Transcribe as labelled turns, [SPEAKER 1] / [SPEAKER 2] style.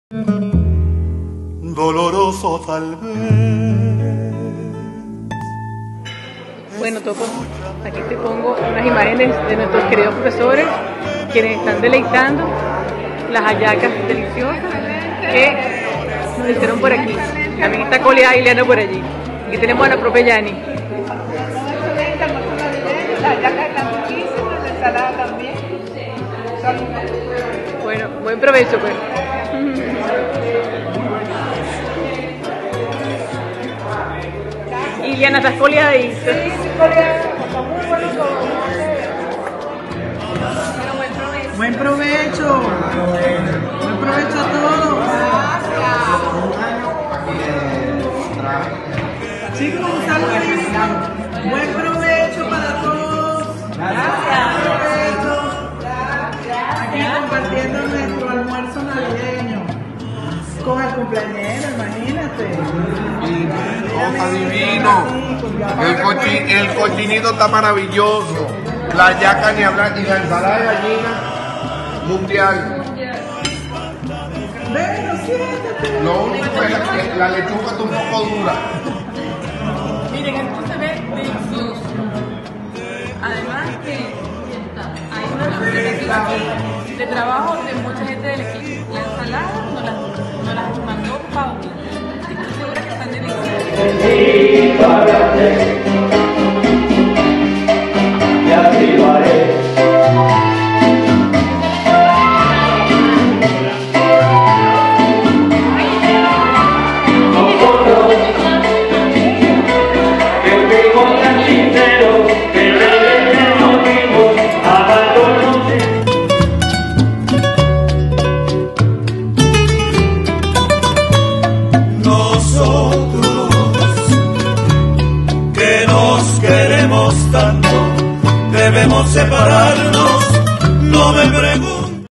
[SPEAKER 1] doloroso tal vez.
[SPEAKER 2] Bueno, Toco, aquí te pongo unas imágenes de nuestros queridos profesores quienes están deleitando las hallacas deliciosas que nos hicieron por aquí. También está Colia y Leana por allí. Aquí tenemos a la profe Yani.
[SPEAKER 3] Las hallacas están riquísimas, la ensalada también.
[SPEAKER 2] Bueno, buen provecho pues. Y Liana, ¿estás coleada ahí?
[SPEAKER 3] Sí, coleada, está muy bueno todo.
[SPEAKER 4] Buen provecho. Buen provecho a todos. Gracias. Chicos, un saludito. Buen provecho para todos. Gracias. Aquí compartiendo nuestro almuerzo navideño. Con el cumpleañero, imagínate.
[SPEAKER 5] Está divino. El cochinito está maravilloso. La yaca ni hablar y la ensalada de gallina mundial.
[SPEAKER 4] Ven, siéntate.
[SPEAKER 5] Lo único es que la lechuga está un poco dura.
[SPEAKER 6] Miren, esto se ve delicioso. Además que hay una expectativa de trabajo de mucha gente del equipo. La ensalada nos las mandó Paula. Estoy segura que están deliciosas.
[SPEAKER 7] Y activaré.
[SPEAKER 1] Tanto debemos separarnos, no me preguntes.